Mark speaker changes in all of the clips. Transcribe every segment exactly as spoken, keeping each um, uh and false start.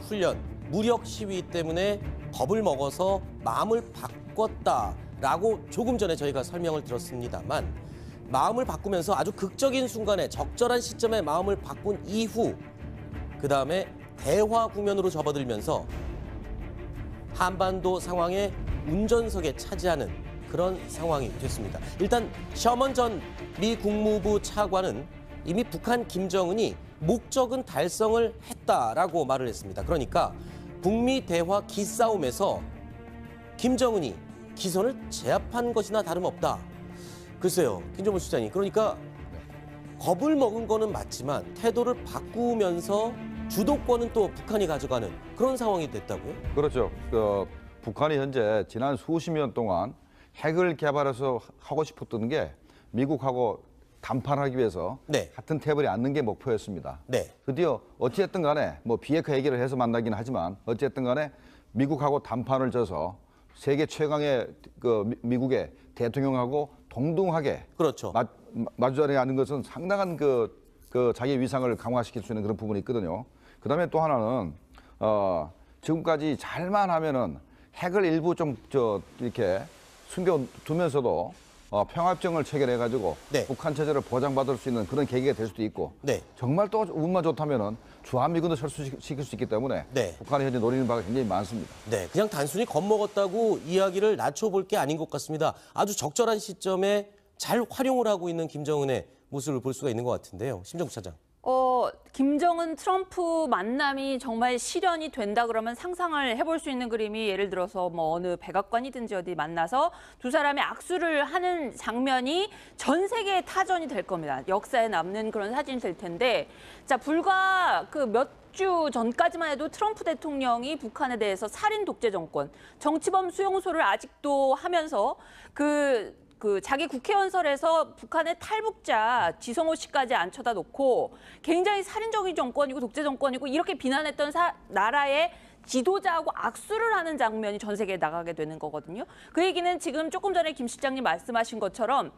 Speaker 1: 훈련, 무력 시위 때문에 겁을 먹어서 마음을 바꿨다라고 조금 전에 저희가 설명을 들었습니다만 마음을 바꾸면서 아주 극적인 순간에 적절한 시점에 마음을 바꾼 이후 그다음에 대화 국면으로 접어들면서 한반도 상황의 운전석에 차지하는 그런 상황이 됐습니다. 일단 셔먼 전 미 국무부 차관은 이미 북한 김정은이 목적은 달성을 했다라고 말을 했습니다. 그러니까 북미 대화 기싸움에서 김정은이 기선을 제압한 것이나 다름없다. 글쎄요, 김정은 수장님. 그러니까 겁을 먹은 거는 맞지만 태도를 바꾸면서 주도권은 또 북한이 가져가는 그런 상황이 됐다고요?
Speaker 2: 그렇죠. 그, 북한이 현재 지난 수십 년 동안 핵을 개발해서 하고 싶었던 게 미국하고 담판하기 위해서
Speaker 1: 네.
Speaker 2: 같은 테이블에 앉는 게 목표였습니다.
Speaker 1: 네.
Speaker 2: 드디어 어찌됐든 간에 뭐 비핵화 얘기를 해서 만나기는 하지만 어찌됐든 간에 미국하고 담판을 져서 세계 최강의 그 미국의 대통령하고 동등하게
Speaker 1: 그렇죠.
Speaker 2: 마, 마주자리에 앉는 것은 상당한 그, 그 자기 위상을 강화시킬 수 있는 그런 부분이 있거든요. 그다음에 또 하나는 어, 지금까지 잘만 하면은 핵을 일부 좀 저 이렇게 숨겨두면서도 어, 평화협정을 체결해가지고
Speaker 1: 네.
Speaker 2: 북한 체제를 보장받을 수 있는 그런 계기가 될 수도 있고
Speaker 1: 네.
Speaker 2: 정말 또 운만 좋다면은 주한미군도 철수시킬 수 있기 때문에
Speaker 1: 네.
Speaker 2: 북한이 현재 노리는 바가 굉장히 많습니다.
Speaker 1: 네, 그냥 단순히 겁먹었다고 이야기를 낮춰볼 게 아닌 것 같습니다. 아주 적절한 시점에 잘 활용을 하고 있는 김정은의 모습을 볼 수가 있는 것 같은데요. 심정부 차장.
Speaker 3: 어, 김정은 트럼프 만남이 정말 실현이 된다 그러면 상상을 해볼 수 있는 그림이 예를 들어서 뭐 어느 백악관이든지 어디 만나서 두 사람이 악수를 하는 장면이 전 세계의 타전이 될 겁니다. 역사에 남는 그런 사진이 될 텐데 자 불과 그 몇 주 전까지만 해도 트럼프 대통령이 북한에 대해서 살인 독재 정권, 정치범 수용소를 아직도 하면서 그 그 자기 국회연설에서 북한의 탈북자 지성호 씨까지 앉혀다 놓고 굉장히 살인적인 정권이고 독재 정권이고 이렇게 비난했던 사, 나라의 지도자하고 악수를 하는 장면이 전 세계에 나가게 되는 거거든요. 그 얘기는 지금 조금 전에 김 실장님 말씀하신 것처럼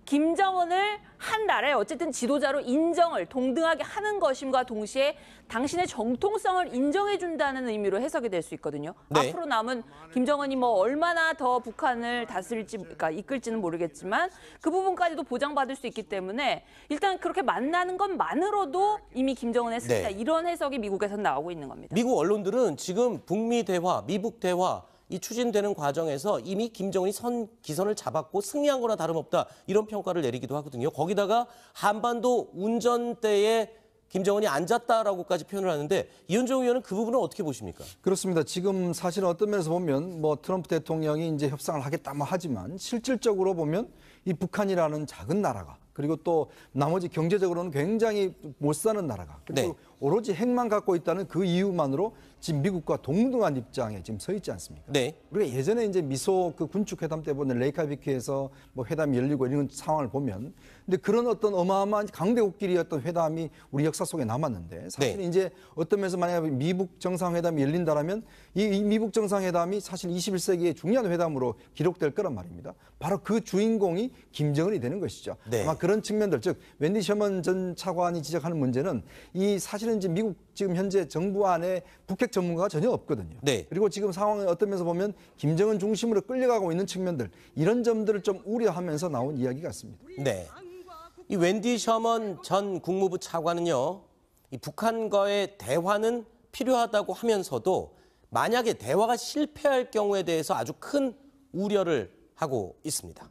Speaker 3: 김정은을 한 나라의 어쨌든 지도자로 인정을 동등하게 하는 것임과 동시에 당신의 정통성을 인정해준다는 의미로 해석이 될 수 있거든요.
Speaker 1: 네.
Speaker 3: 앞으로 남은 김정은이 뭐 얼마나 더 북한을 다스릴지, 그러니까 이끌지는 모르겠지만 그 부분까지도 보장받을 수 있기 때문에 일단 그렇게 만나는 것만으로도 이미 김정은의 승리다.
Speaker 1: 네.
Speaker 3: 이런 해석이 미국에서 나오고 있는 겁니다.
Speaker 1: 미국 언론들은 지금 북미 대화, 미북 대화 이 추진되는 과정에서 이미 김정은이 선 기선을 잡았고 승리한 거나 다름없다. 이런 평가를 내리기도 하거든요. 거기다가 한반도 운전대에 김정은이 앉았다라고까지 표현을 하는데 이현종 의원은 그 부분은 어떻게 보십니까?
Speaker 4: 그렇습니다. 지금 사실은 어떤 면에서 보면 뭐 트럼프 대통령이 이제 협상을 하겠다 뭐 하지만 실질적으로 보면 이 북한이라는 작은 나라가 그리고 또 나머지 경제적으로는 굉장히 못 사는 나라가 그리고
Speaker 1: 네.
Speaker 4: 오로지 핵만 갖고 있다는 그 이유만으로 지금 미국과 동등한 입장에 지금 서 있지 않습니까?
Speaker 1: 네.
Speaker 4: 우리가 예전에 이제 미소 그 군축 회담 때 보는 레이카비크에서 뭐 회담이 열리고 이런 상황을 보면 근데 그런 어떤 어마어마한 강대국끼리 어떤 회담이 우리 역사 속에 남았는데 사실
Speaker 1: 네.
Speaker 4: 이제 어떤 면에서 만약에 미북 정상회담이 열린다라면 이, 이 미북 정상회담이 사실 이십일 세기의 중요한 회담으로 기록될 거란 말입니다. 바로 그 주인공이 김정은이 되는 것이죠.
Speaker 1: 네.
Speaker 4: 아마 그런 측면들 즉 웬디 셔먼 전 차관이 지적하는 문제는 이 사실은 이제 미국 지금 현재 정부 안에 북핵 전문가가 전혀 없거든요.
Speaker 1: 네.
Speaker 4: 그리고 지금 상황을 어떤 면에서 보면 김정은 중심으로 끌려가고 있는 측면들 이런 점들을 좀 우려하면서 나온 이야기 같습니다.
Speaker 1: 네. 이 웬디 셔먼 전 국무부 차관은요. 이 북한과의 대화는 필요하다고 하면서도 만약에 대화가 실패할 경우에 대해서 아주 큰 우려를 하고 있습니다.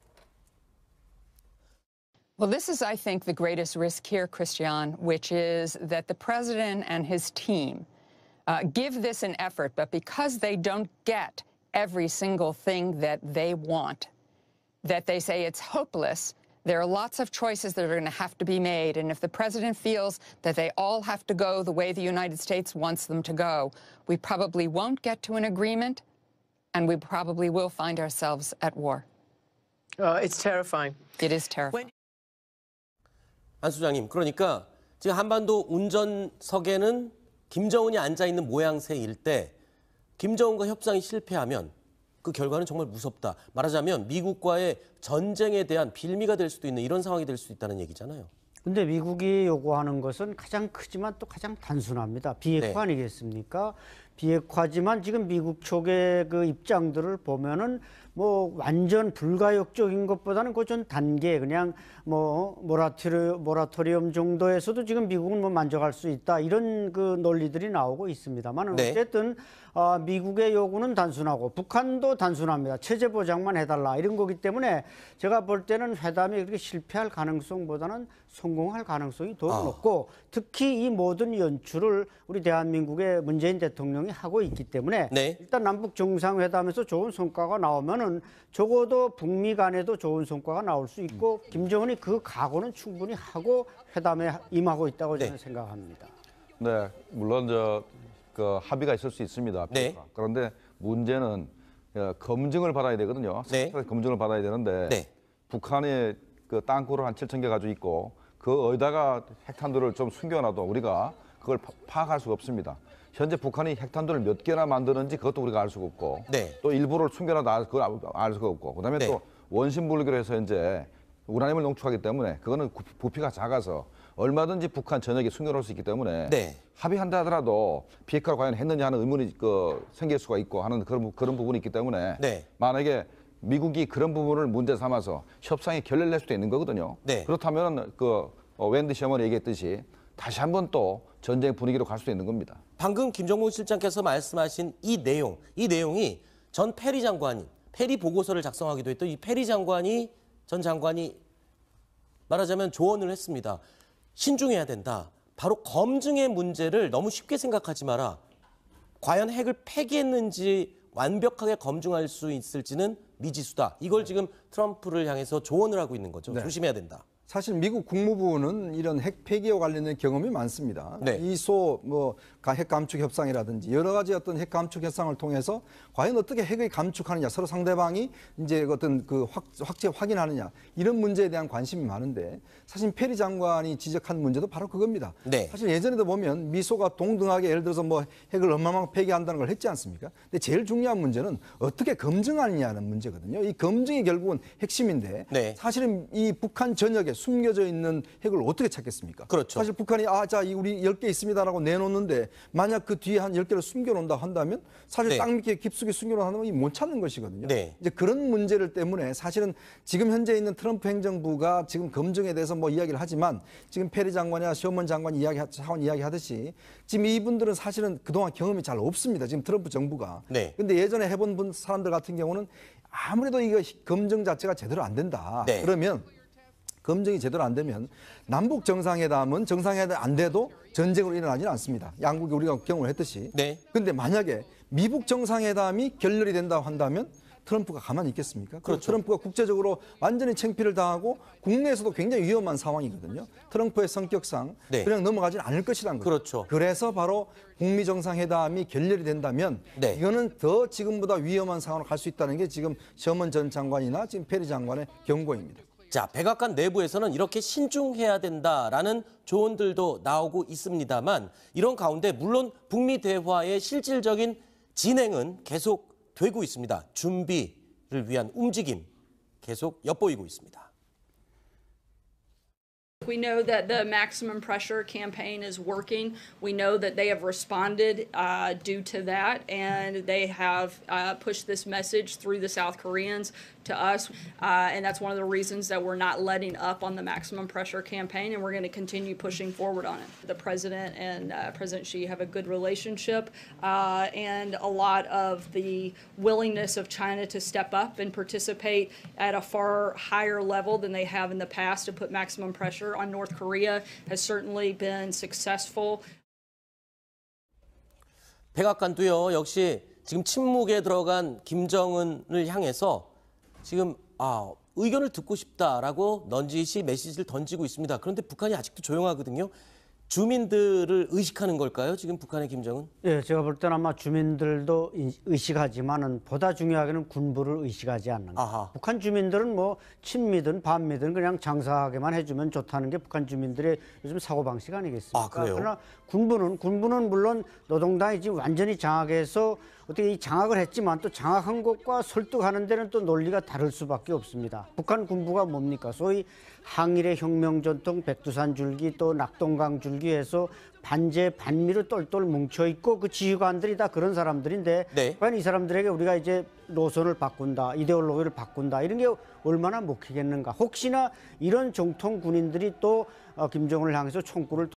Speaker 5: Well, this is, I think, the greatest risk here, Christian, which is that the president and his team uh, give this an effort, but because they don't get every single thing that they want, that they say it's hopeless, there are lots of choices that are going to have to be made. And if the president feels that they all have to go the way the United States wants them to go, we probably won't get to an agreement, and we probably will find ourselves at war.
Speaker 6: Uh, it's terrifying.
Speaker 5: It is terrifying.
Speaker 1: 안 수장님, 그러니까 지금 한반도 운전석에는 김정은이 앉아있는 모양새일 때 김정은과 협상이 실패하면 그 결과는 정말 무섭다. 말하자면 미국과의 전쟁에 대한 빌미가 될 수도 있는 이런 상황이 될 수 있다는 얘기잖아요.
Speaker 7: 근데 미국이 요구하는 것은 가장 크지만 또 가장 단순합니다. 비핵화
Speaker 1: 네.
Speaker 7: 아니겠습니까? 비핵화지만 지금 미국 쪽의 그 입장들을 보면은 뭐 완전 불가역적인 것보다는 그 좀 단계 그냥 뭐 모라토리, 모라토리엄 정도에서도 지금 미국은 뭐 만족할 수 있다 이런 그 논리들이 나오고 있습니다만
Speaker 1: 네.
Speaker 7: 어쨌든 어, 미국의 요구는 단순하고 북한도 단순합니다. 체제 보장만 해달라 이런 거기 때문에 제가 볼 때는 회담이 그렇게 실패할 가능성보다는 성공할 가능성이 더
Speaker 1: 아.
Speaker 7: 높고 특히 이 모든 연출을 우리 대한민국의 문재인 대통령이 하고 있기 때문에
Speaker 1: 네.
Speaker 7: 일단 남북 정상회담에서 좋은 성과가 나오면은 적어도 북미 간에도 좋은 성과가 나올 수 있고 김정은이 그 각오는 충분히 하고 회담에 임하고 있다고 저는
Speaker 1: 네.
Speaker 7: 생각합니다.
Speaker 2: 네, 물론 저 그 합의가 있을 수 있습니다.
Speaker 1: 네.
Speaker 2: 그런데 문제는 어, 검증을 받아야 되거든요.
Speaker 1: 네.
Speaker 2: 검증을 받아야 되는데
Speaker 1: 네.
Speaker 2: 북한의 그 땅굴을 한 칠천 개 가지고 있고 그 어디다가 핵탄두를 좀 숨겨놔도 우리가 그걸 파, 파악할 수가 없습니다. 현재 북한이 핵탄두를 몇 개나 만드는지 그것도 우리가 알 수가 없고
Speaker 1: 네.
Speaker 2: 또 일부를 숨겨놔도 알, 그걸 알- 알 수가 없고 그다음에
Speaker 1: 네.
Speaker 2: 또 원심불기로 해서 이제 우라늄을 농축하기 때문에 그거는 구- 부피가 작아서 얼마든지 북한 전역에 숨겨놓을 수 있기 때문에
Speaker 1: 네.
Speaker 2: 합의한다 하더라도 비핵화를 과연 했느냐 하는 의문이 그 생길 수가 있고 하는 그런 그런 부분이 있기 때문에
Speaker 1: 네.
Speaker 2: 만약에 미국이 그런 부분을 문제 삼아서 협상에 결렬을 낼 수도 있는 거거든요.
Speaker 1: 네.
Speaker 2: 그렇다면 그 어, 웬디 셔먼이 얘기했듯이 다시 한번 또 전쟁 분위기로 갈 수도 있는 겁니다.
Speaker 1: 방금 김정문 실장께서 말씀하신 이 내용, 이 내용이 전 페리 장관이 페리 보고서를 작성하기도 했던 이 페리 장관이 전 장관이 말하자면 조언을 했습니다. 신중해야 된다. 바로 검증의 문제를 너무 쉽게 생각하지 마라. 과연 핵을 폐기했는지 완벽하게 검증할 수 있을지는 미지수다. 이걸 지금 트럼프를 향해서 조언을 하고 있는 거죠.
Speaker 4: 네.
Speaker 1: 조심해야 된다.
Speaker 4: 사실 미국 국무부는 이런 핵 폐기와 관련된 경험이 많습니다.
Speaker 1: 네.
Speaker 4: 이소 뭐 핵 감축 협상이라든지 여러 가지 어떤 핵 감축 협상을 통해서 과연 어떻게 핵을 감축하느냐, 서로 상대방이 이제 어떤 그 확, 확제 확인하느냐 이런 문제에 대한 관심이 많은데 사실 페리 장관이 지적한 문제도 바로 그겁니다.
Speaker 1: 네.
Speaker 4: 사실 예전에도 보면 미소가 동등하게 예를 들어서 뭐 핵을 얼마만큼 폐기한다는 걸 했지 않습니까? 근데 제일 중요한 문제는 어떻게 검증하느냐는 문제거든요. 이 검증이 결국은 핵심인데
Speaker 1: 네.
Speaker 4: 사실은 이 북한 전역에 숨겨져 있는 핵을 어떻게 찾겠습니까?
Speaker 1: 그렇죠.
Speaker 4: 사실 북한이 아, 자, 이 우리 열 개 있습니다라고 내놓는데 만약 그 뒤에 한 열 개를 숨겨놓는다 한다면 사실
Speaker 1: 네.
Speaker 4: 땅 밑에 깊숙이 숨겨놓는다면 못 찾는 것이거든요.
Speaker 1: 네.
Speaker 4: 이제 그런 문제를 때문에 사실은 지금 현재 있는 트럼프 행정부가 지금 검증에 대해서 뭐 이야기를 하지만 지금 페리 장관이나 셔먼 장관이 이야기 차원 이야기하듯이 지금 이분들은 사실은 그동안 경험이 잘 없습니다. 지금 트럼프 정부가.
Speaker 1: 네.
Speaker 4: 근데 예전에 해본 분 사람들 같은 경우는 아무래도 이거 검증 자체가 제대로 안 된다.
Speaker 1: 네.
Speaker 4: 그러면 검증이 제대로 안 되면 남북 정상회담은 정상회담 안 돼도 전쟁으로 일어나지는 않습니다. 양국이 우리가 경험을 했듯이.
Speaker 1: 네.
Speaker 4: 근데 만약에 미북 정상회담이 결렬이 된다고 한다면 트럼프가 가만히 있겠습니까?
Speaker 1: 그렇죠.
Speaker 4: 트럼프가 국제적으로 완전히 창피를 당하고 국내에서도 굉장히 위험한 상황이거든요. 트럼프의 성격상
Speaker 1: 네.
Speaker 4: 그냥 넘어가지는 않을 것이라는 거죠.
Speaker 1: 그렇죠.
Speaker 4: 그래서 바로 북미 정상회담이 결렬이 된다면
Speaker 1: 네.
Speaker 4: 이거는 더 지금보다 위험한 상황으로 갈 수 있다는 게 지금 셔먼 전 장관이나 지금 페리 장관의 경고입니다.
Speaker 1: 자, 백악관 내부에서는 이렇게 신중해야 된다라는 조언들도 나오고 있습니다만 이런 가운데 물론 북미 대화의 실질적인 진행은 계속 되고 있습니다. 준비를 위한 움직임 계속 엿보이고 있습니다.
Speaker 8: We know that the maximum pressure campaign is working. We know that they have responded uh, due to that, and they have uh, pushed this message through the South Koreans to us, uh, and that's one of the reasons that we're not letting up on the maximum pressure campaign, and we're going to continue pushing forward on it. The president and uh, President Xi have a good relationship, uh, and a lot of the willingness of China to step up and participate at a far higher level than they have in the past to put maximum pressure on North Korea has certainly been successful.
Speaker 1: 백악관도요, 역시 지금 침묵에 들어간 김정은을 향해서 지금 아, 의견을 듣고 싶다라고 넌지시 메시지를 던지고 있습니다. 그런데 북한이 아직도 조용하거든요. 주민들을 의식하는 걸까요? 지금 북한의 김정은?
Speaker 7: 예, 제가 볼 때는 아마 주민들도 의식하지만은 보다 중요하게는 군부를 의식하지 않는 거.
Speaker 1: 아하.
Speaker 7: 북한 주민들은 뭐 친미든 반미든 그냥 장사하게만 해주면 좋다는 게 북한 주민들의 요즘 사고 방식 아니겠습니까?
Speaker 1: 아, 그래요?
Speaker 7: 그러나 군부는 군부는 물론 노동당이 지금 완전히 장악해서 어떻게 이 장악을 했지만 또 장악한 것과 설득하는 데는 또 논리가 다를 수밖에 없습니다. 북한 군부가 뭡니까? 소위 항일의 혁명 전통, 백두산 줄기, 또 낙동강 줄기 해서 반제 반미로 똘똘 뭉쳐 있고 그 지휘관들이 다 그런 사람들인데
Speaker 1: 네.
Speaker 7: 과연 이 사람들에게 우리가 이제 노선을 바꾼다, 이데올로기를 바꾼다 이런 게 얼마나 먹히겠는가? 혹시나 이런 정통 군인들이 또 어, 김정은을 향해서 총구를